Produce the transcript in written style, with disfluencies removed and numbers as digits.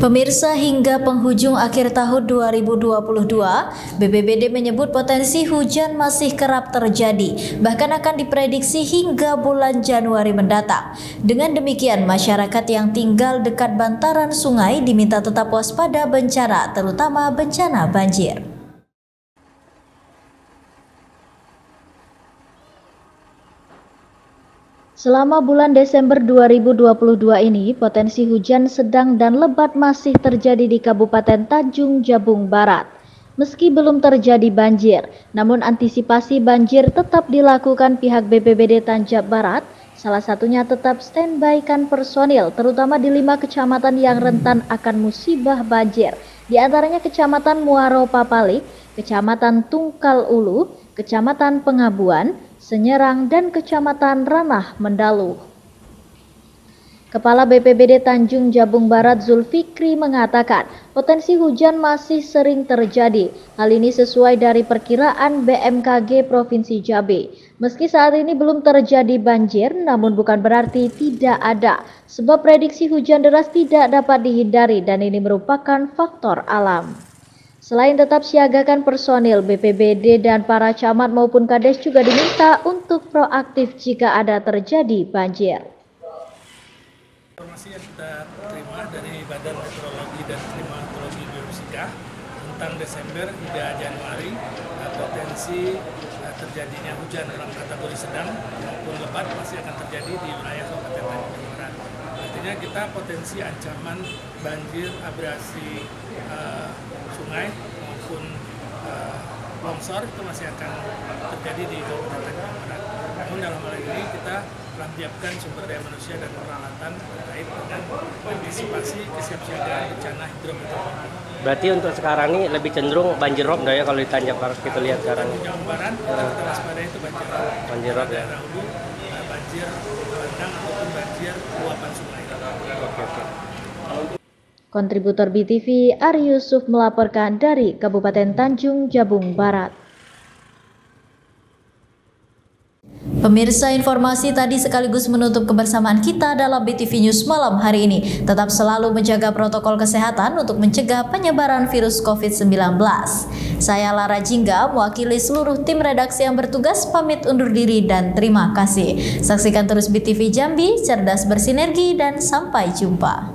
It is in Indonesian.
Pemirsa, hingga penghujung akhir tahun 2022, BPBD menyebut potensi hujan masih kerap terjadi, bahkan akan diprediksi hingga bulan Januari mendatang. Dengan demikian, masyarakat yang tinggal dekat bantaran sungai diminta tetap waspada bencana, terutama bencana banjir. Selama bulan Desember 2022 ini, potensi hujan sedang dan lebat masih terjadi di Kabupaten Tanjung Jabung Barat. Meski belum terjadi banjir, namun antisipasi banjir tetap dilakukan pihak BPBD Tanjab Barat. Salah satunya tetap standby-kan personil, terutama di 5 kecamatan yang rentan akan musibah banjir. Di antaranya Kecamatan Muaro Papalik, Kecamatan Tungkal Ulu, Kecamatan Pengabuan, Senyerang, dan Kecamatan Ranah Mendalu. Kepala BPBD Tanjung Jabung Barat Zulfikri mengatakan potensi hujan masih sering terjadi. Hal ini sesuai dari perkiraan BMKG Provinsi Jambi. Meski saat ini belum terjadi banjir, namun bukan berarti tidak ada, sebab prediksi hujan deras tidak dapat dihindari dan ini merupakan faktor alam. Selain tetap siagakan personil, BPBD dan para camat maupun kades juga diminta untuk proaktif jika ada terjadi banjir. Informasi yang kita terima dari Badan Meteorologi dan Klimatologi Geofisika tentang Desember hingga Januari, potensi terjadinya hujan dalam kategori sedang maupun lebat masih akan terjadi di wilayah Kabupaten Tanjung Barat. Artinya kita potensi ancaman banjir, abrasi sungai maupun longsor itu masih akan terjadi di Kabupaten Tanjung Barat. Namun dalam hal ini kita telah menyiapkan sumber daya manusia dan peralatan terkait dengan antisipasi kesiapsiagaan bencana hidrometeorologi. Berarti untuk sekarang ini lebih cenderung banjir rob ya kalau di Tanjab Barat kita lihat sekarang. Tanjung Barat kita waspadai itu banjir rob. Banjir rob ya. Daerah hulu, banjir bandang ataupun banjir luapan sungai. Oke. Kontributor BTV Ari Yusuf melaporkan dari Kabupaten Tanjung Jabung Barat. Pemirsa, informasi tadi sekaligus menutup kebersamaan kita dalam BTV News malam hari ini. Tetap selalu menjaga protokol kesehatan untuk mencegah penyebaran virus COVID-19. Saya Lara Jingga, mewakili seluruh tim redaksi yang bertugas, pamit undur diri dan terima kasih. Saksikan terus BTV Jambi, cerdas bersinergi, dan sampai jumpa.